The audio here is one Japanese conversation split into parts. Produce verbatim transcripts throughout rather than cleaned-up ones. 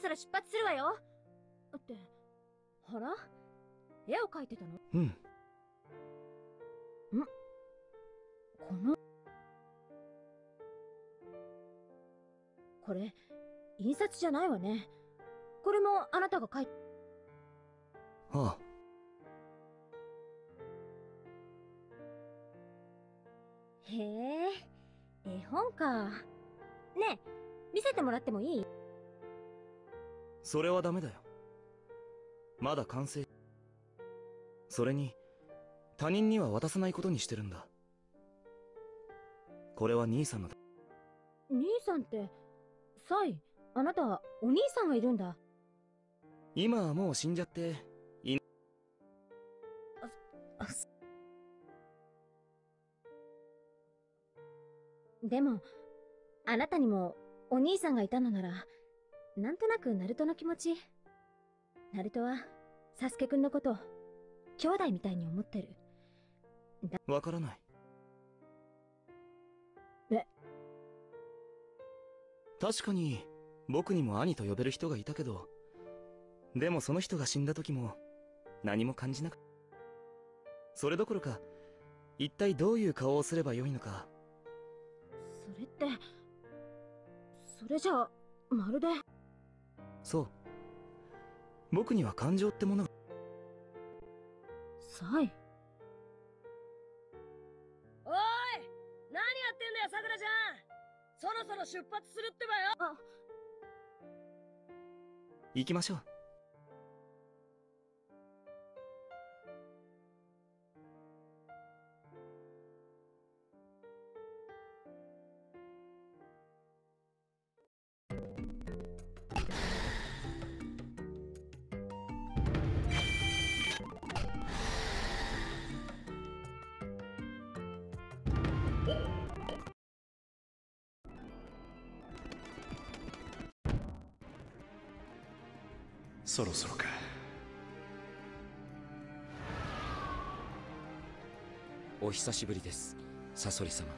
そろ出発するわよ。って、ほら、絵を描いてたの？ うん。 ん？この、これ、印刷じゃないわね。これもあなたが描い、 ああ。 へえ、絵本か。ねえ、見せてもらってもいい？ それはダメだよ。まだ完成。それに他人には渡さないことにしてるんだ。これは兄さんのだ。 兄さんって、サイ、あなた、お兄さんがいるんだ。 今はもう死んじゃってい。 あ、あ、すでも、あなたにもお兄さんがいたのなら、なんとなくナルトの気持ち。ナルトは、サスケくんのこと、兄弟みたいに思ってる。 わからない。 え？ 確かに僕にも兄と呼べる人がいたけど、でもその人が死んだ時も何も感じなかった。それどころか、一体どういう顔をすればよいのか。 それって、それじゃあ、まるで。 そう。僕には感情ってものが。 サイ。 おーい、何やってんだよさくらちゃん。そろそろ出発するってばよ。 あ、 行きましょう。 そろそろか。 お久しぶりです、サソリ様。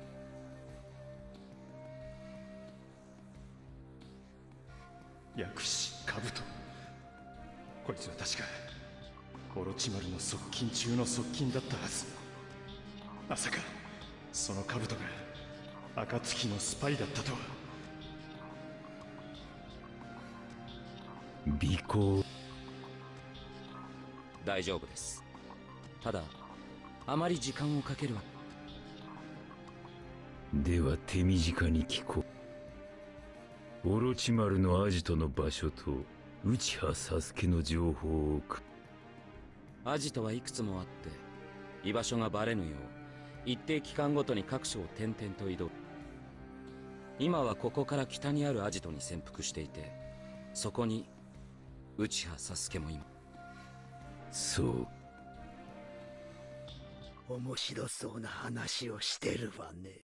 薬師カブト、こいつは確かオロチマルの側近中の側近だったはず。まさかそのカブトが暁のスパイだったとは。 尾行。 大丈夫です。ただあまり時間をかけるわ。 では手短に聞こう。オロチマルのアジトの場所と内葉サスケの情報をく。 アジトはいくつもあって居場所がバレぬよう一定期間ごとに各所を転々と移動。今はここから北にあるアジトに潜伏していて、そこに内葉サスケもいます。 そう。 面白そうな話をしてるわね。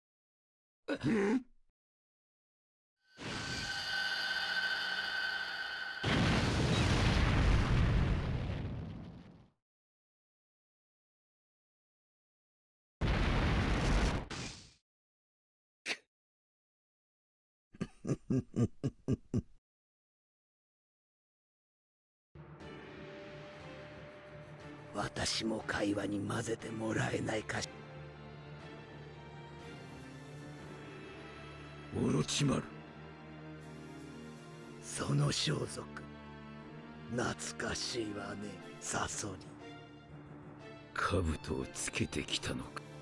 私も会話に混ぜてもらえないかし。 オロチマル。 その装束懐かしいわね、サソリ。 兜をつけてきたのか。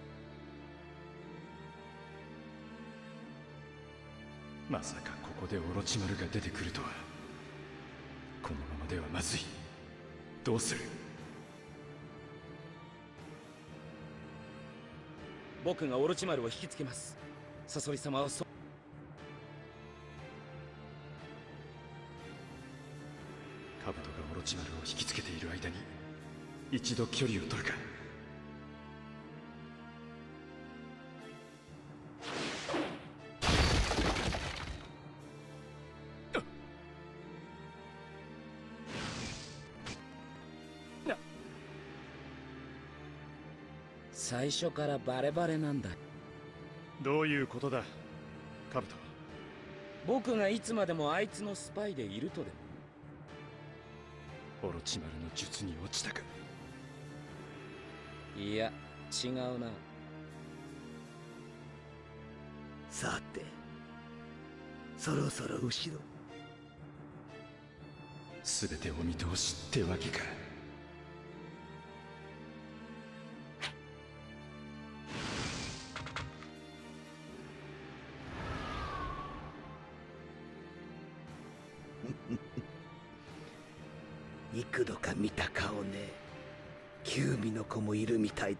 まさかここでオロチマルが出てくるとは。このままではまずい。どうする？ 僕がオロチマルを引きつけます。サソリ様はそカブトがオロチマルを引きつけている間に一度距離を取るか。 最初からバレバレなんだ。 どういうことだカブト。 僕がいつまでもあいつのスパイでいるとでも？ オロチマルの術に落ちたか？ いや、違うな。 さて、そろそろ後ろ。 全てお見通しってわけか。 幾度か見た顔ね。九尾の子もいるみたい。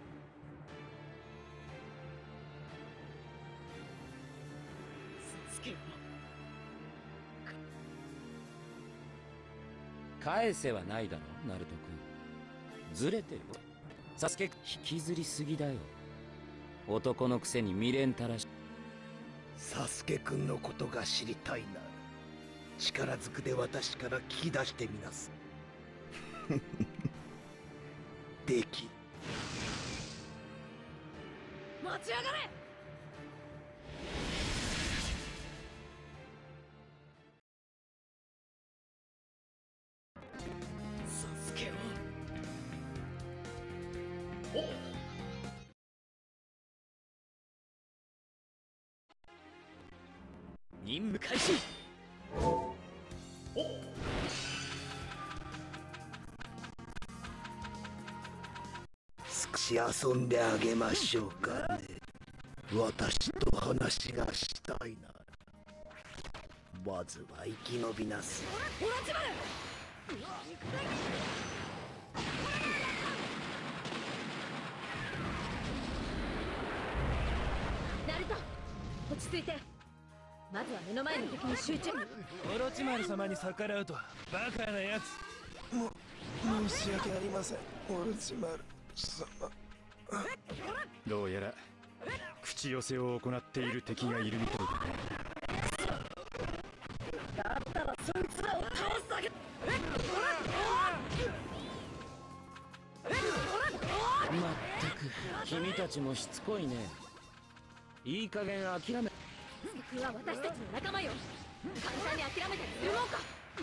サスケを返せはないだろ、ナルト君。ずれてるよ。サスケ、引きずりすぎだよ。男のくせに未練たらし。 サスケくんのことが知りたいなら、力ずくで私から聞き出してみなす。でき。 待ち上がれ。サスケを任務開始。 少し遊んであげましょうかね。私と話がしたいなら、まずは生き延びなす。 オロチマル。 ナルト、落ち着いて。まずは目の前の敵に集中。 オロチマル様に逆らうとはバカなやつ。 も申し訳ありません、オロチマル様。 どうやら口寄せを行っている敵がいるみたいだね。 だったらそいつらを倒すだけ。 まったく君たちもしつこいね。いい加減諦め。 敵は私たちの仲間よ。簡単に諦めてするもんか。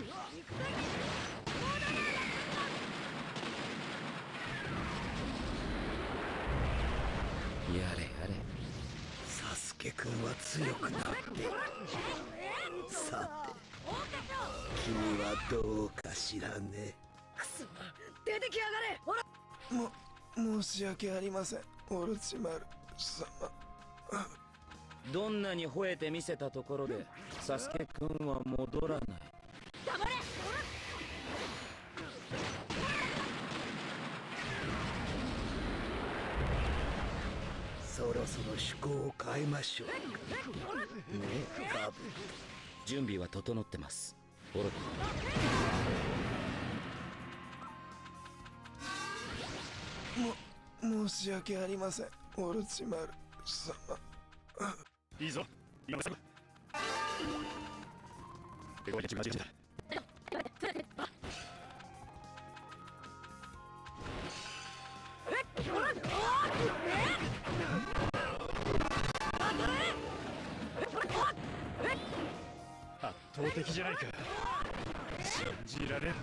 やれやれ。 サスケくんは強くなっている。さて、君はどうかしらね。 くそ、出てきやがれ。ほら、 も申し訳ありません、オロチマル様。 どんなに吠えてみせたところでサスケくんは戻らない。 黙れ。 そろそろ趣向を変えましょうか。ねえ、カブ。 準備は整ってます。オロチ。 も申し訳ありません、オロチマル様。 いいぞ、今すぐ。手ごわいやつが間違いだ。圧倒的じゃないか。信じられん。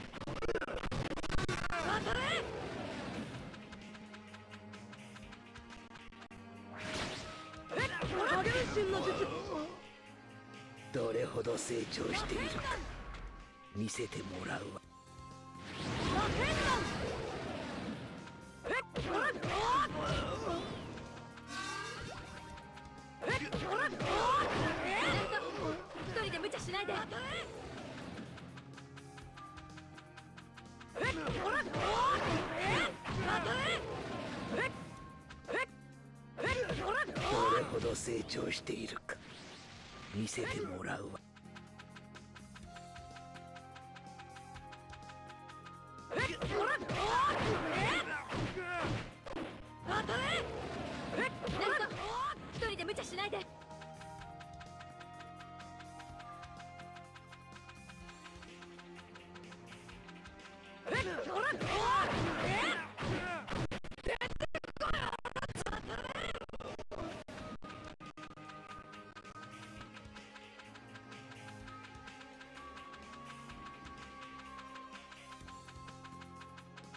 どれほど成長しているか見せてもらうわ。 一人で無茶しないで。 どれほど成長しているか見せてもらうわ。 一人で無茶しないで。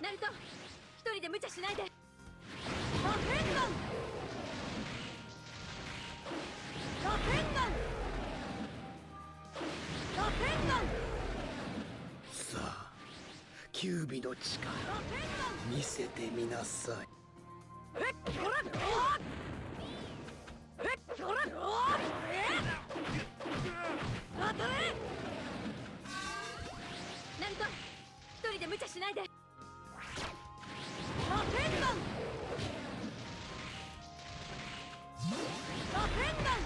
ナルト、一人で無茶しないで。 ラフェンガンラフェンガンラフェンガン。 さあキュービの力見せてみなさい。 えっこらおえっこらおえ当たれ。 ナルト、一人で無茶しないで。 ラフェンガンラフェンガン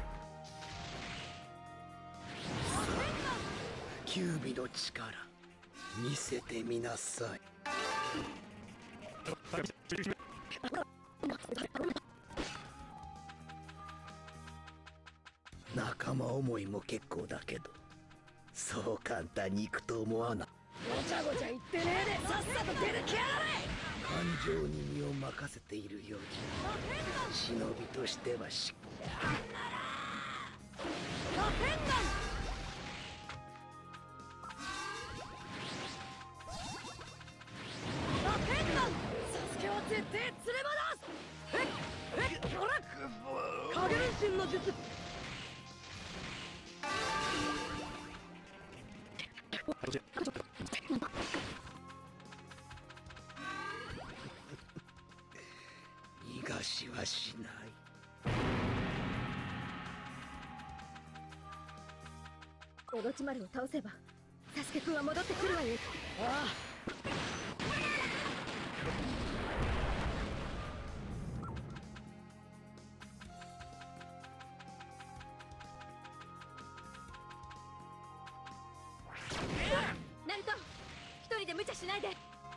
キュービの力見せてみなさい。仲間思いも結構だけど、そう簡単にいくと思わない。 ごちゃごちゃ言ってねえでさっさと出てきやがれ。 感情に身を任せているようじゃ忍びとしてはしラフェンガンラフェンガン。サスケは絶対連れ戻す。えっえっほら影分身の術。 逃がしはしない。 オロチマルを倒せばサスケくんは戻ってくるわよ。 ああ。 ナルト、一人で無茶しないで。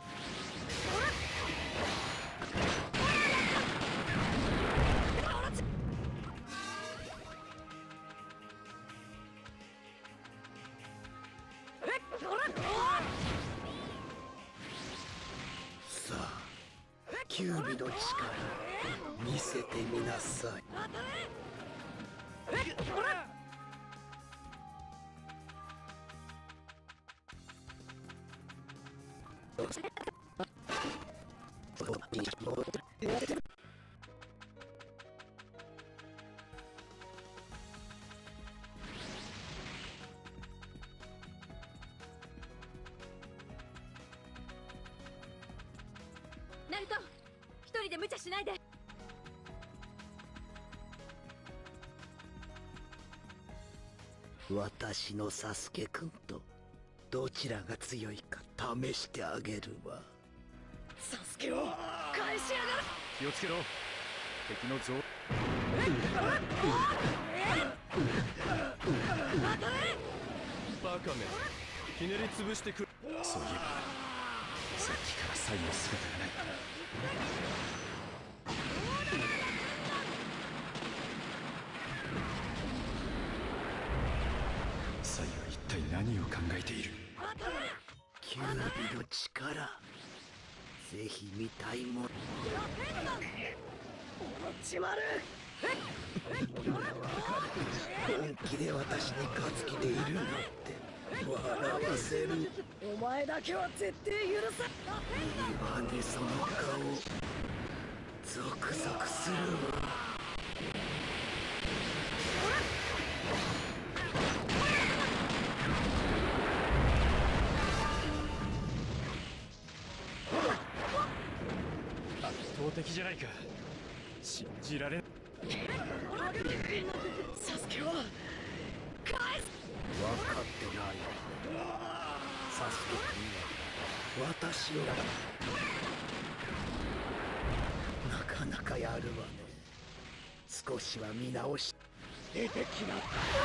さあキュービの力見せてみなさい。 ナルト、一人で無茶しないで。 私のサスケくんとどちらが強いか試してあげるわ。 サスケを返しやがる。 気をつけろ、敵の増バカめひねり潰してくる。そういえばさっきからサイの姿がない。サイは一体何を考えている。 キュービの力ぜひ見たいもの。 オロチマル本気で私に勝つ気でいるなんて笑わせる。 お前だけは絶対許さん。 いいわね、その顔ゾクゾクするわ。 圧倒的じゃないか。信じられん。 サスケを返す。 分かってない。サスケ君は私をなかなかやるわね。少しは見直し出てきな。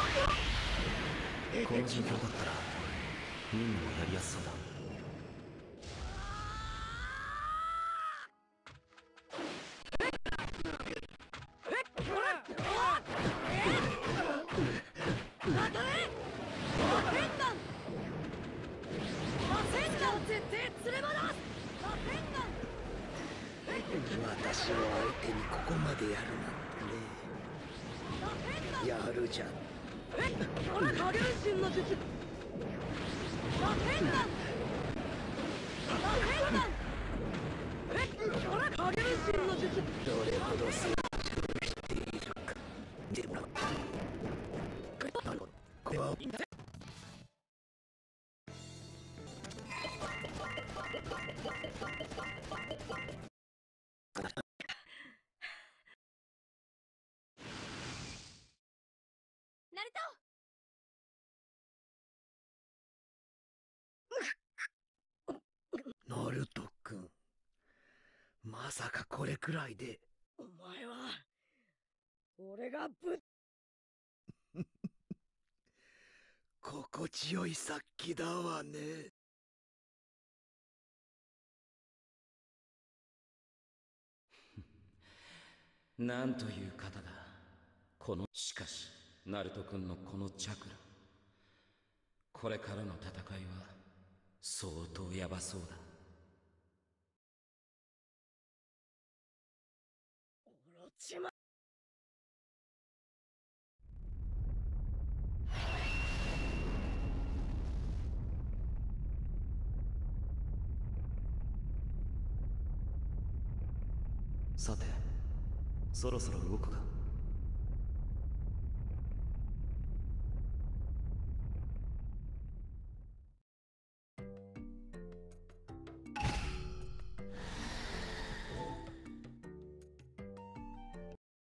この状況だったら任務もやりやすそうだ。 私を相手にここまでやるなんてね。やるじゃん。 ほら影分身の術。ラフェンガンラフェンガンの術。 どれほど成長しているかでもこれはナルト。 ナルト君、まさかこれくらいで。 お前は俺がぶ心地よい殺気だわね。 なんという方だこの。しかしナルト君のこのチャクラ、これからの戦いは相当ヤバそうだ。 オロチマル。 さてそろそろ動くか。